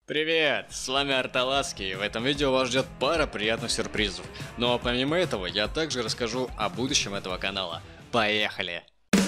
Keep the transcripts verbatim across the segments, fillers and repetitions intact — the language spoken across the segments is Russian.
Привет, с вами Арталаски, и в этом видео вас ждет пара приятных сюрпризов. Но помимо этого, я также расскажу о будущем этого канала. Поехали!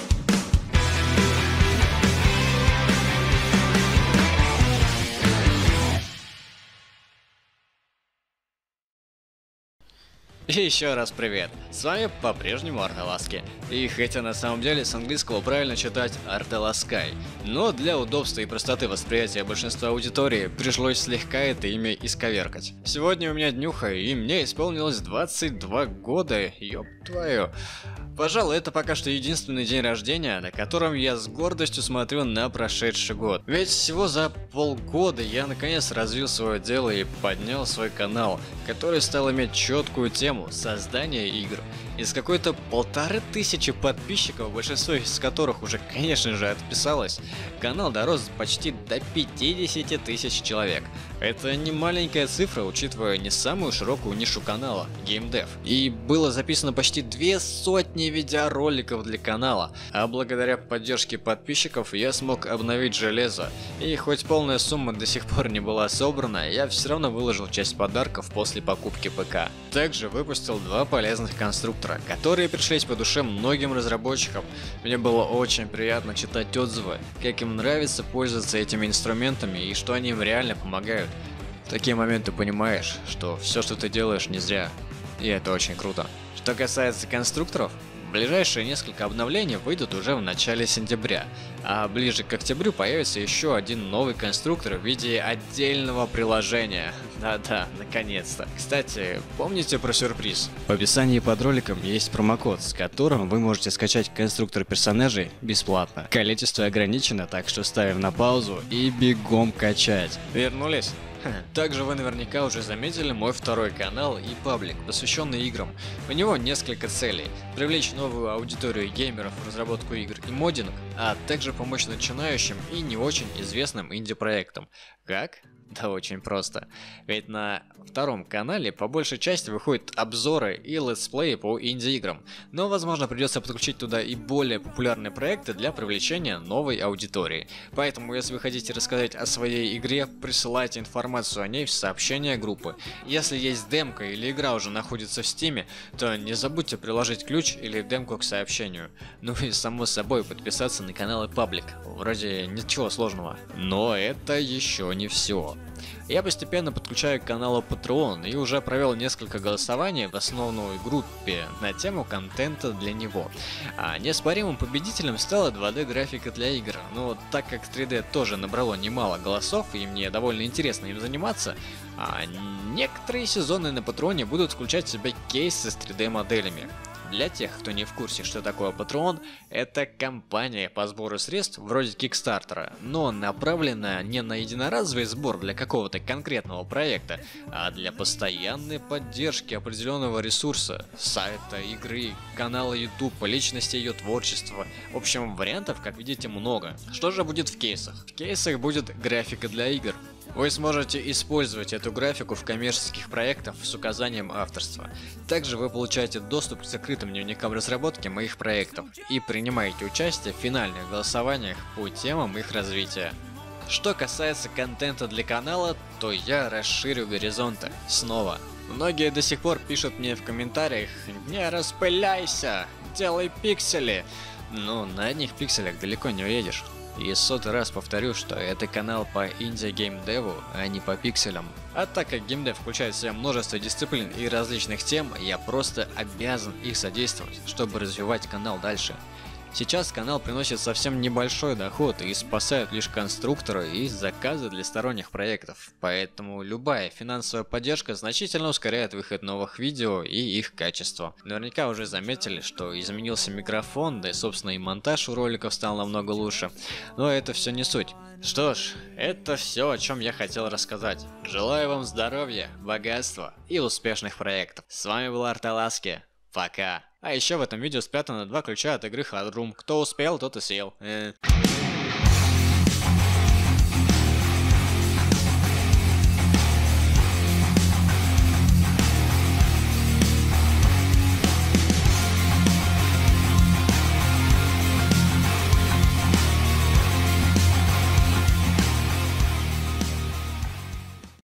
И еще раз привет, с вами по-прежнему Арталаски. И хотя на самом деле с английского правильно читать Арталаскай, но для удобства и простоты восприятия большинства аудитории пришлось слегка это имя исковеркать. Сегодня у меня днюха, и мне исполнилось двадцать два года, ёб твою. Пожалуй, это пока что единственный день рождения, на котором я с гордостью смотрю на прошедший год. Ведь всего за полгода я наконец развил свое дело и поднял свой канал, который стал иметь четкую тему создания игр. Из какой-то полторы тысячи подписчиков, большинство из которых уже, конечно же, отписалось, канал дорос почти до пятидесяти тысяч человек. Это не маленькая цифра, учитывая не самую широкую нишу канала – геймдев. И было записано почти две сотни видеороликов для канала, а благодаря поддержке подписчиков я смог обновить железо. И хоть полная сумма до сих пор не была собрана, я все равно выложил часть подарков после покупки ПК. Также выпустил два полезных конструктора, которые пришлись по душе многим разработчикам. Мне было очень приятно читать отзывы, как им нравится пользоваться этими инструментами и что они им реально помогают. В такие моменты понимаешь, что все, что ты делаешь, не зря. И это очень круто. Что касается конструкторов, ближайшие несколько обновлений выйдут уже в начале сентября, а ближе к октябрю появится еще один новый конструктор в виде отдельного приложения. Да-да, наконец-то. Кстати, помните про сюрприз? В описании под роликом есть промокод, с которым вы можете скачать конструктор персонажей бесплатно. Количество ограничено, так что ставим на паузу и бегом качать. Вернулись? Также вы наверняка уже заметили мой второй канал и паблик, посвященный играм. У него несколько целей: привлечь новую аудиторию геймеров в разработку игр и моддинг, а также помочь начинающим и не очень известным инди-проектам. Как? Да очень просто. Ведь на втором канале по большей части выходят обзоры и летсплеи по инди-играм, но возможно придется подключить туда и более популярные проекты для привлечения новой аудитории. Поэтому если вы хотите рассказать о своей игре, присылайте информацию о ней в сообщения группы. Если есть демка или игра уже находится в стиме, то не забудьте приложить ключ или демку к сообщению. Ну и само собой подписаться на канал и паблик. Вроде ничего сложного. Но это еще не все. Я постепенно подключаю к каналу Patreon и уже провел несколько голосований в основной группе на тему контента для него. А неоспоримым победителем стала два дэ графика для игр. Но так как три дэ тоже набрало немало голосов и мне довольно интересно им заниматься, а некоторые сезоны на Патреоне будут включать в себя кейсы с три дэ моделями. Для тех, кто не в курсе, что такое Patreon, это компания по сбору средств вроде Кикстартера, но направленная не на единоразовый сбор для какого-то конкретного проекта, а для постоянной поддержки определенного ресурса, сайта, игры, канала YouTube, личности ее творчества. В общем, вариантов, как видите, много. Что же будет в кейсах? В кейсах будет графика для игр. Вы сможете использовать эту графику в коммерческих проектах с указанием авторства. Также вы получаете доступ к закрытым дневникам разработки моих проектов и принимаете участие в финальных голосованиях по темам их развития. Что касается контента для канала, то я расширю горизонты снова. Многие до сих пор пишут мне в комментариях: «Не распыляйся, делай пиксели». Но на одних пикселях далеко не уедешь. И сотый раз повторю, что это канал по инди-геймдеву, а не по пикселям. А так как геймдев включает в себя множество дисциплин и различных тем, я просто обязан их содействовать, чтобы развивать канал дальше. Сейчас канал приносит совсем небольшой доход и спасают лишь конструкторы и заказы для сторонних проектов, поэтому любая финансовая поддержка значительно ускоряет выход новых видео и их качество. Наверняка уже заметили, что изменился микрофон, да и собственно и монтаж у роликов стал намного лучше, но это все не суть. Что ж, это все, о чем я хотел рассказать. Желаю вам здоровья, богатства и успешных проектов. С вами был Арталаски. Пока. А еще в этом видео спрятано два ключа от игры Hard Room. Кто успел, тот и съел. Э -э.